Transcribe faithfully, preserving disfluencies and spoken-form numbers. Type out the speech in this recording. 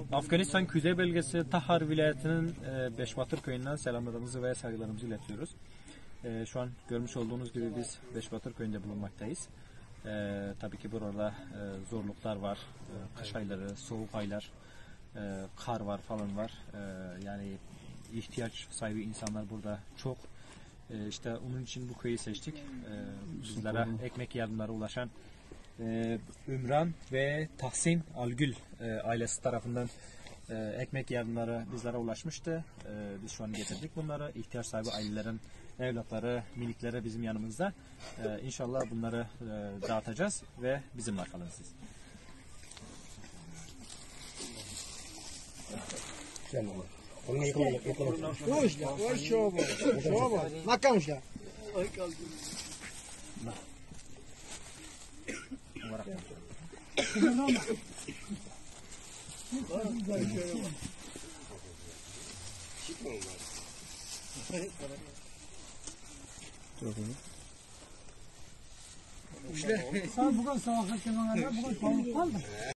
Afganistan Kuzey Bölgesi Tahar vilayetinin e, Beşbatır köyünden selamlarımızı ve saygılarımızı iletiyoruz. E, şu an görmüş olduğunuz gibi biz Beşbatır köyünde bulunmaktayız. E, tabii ki burada e, zorluklar var, e, kış ayları, soğuk aylar, e, kar var falan var. E, yani ihtiyaç sahibi insanlar burada çok. E, işte onun için bu köyü seçtik. E, bizlere ekmek yardımları ulaşan e, Ümran ve Tahsin Algül e, ailesi tarafından e, ekmek yardımları bizlere ulaşmıştı. E, biz şu an getirdik bunları. İhtiyaç sahibi ailelerin evlatları, minikleri bizim yanımızda. E, İnşallah bunları e, dağıtacağız ve bizimle kalın siz. Koluna yıkama, yıkama. Hoş ya, hoş şoba. Şoba. Makam ya. Ay kaldı. Sen bugün sabah akşamına kadar bugün tavuk aldın.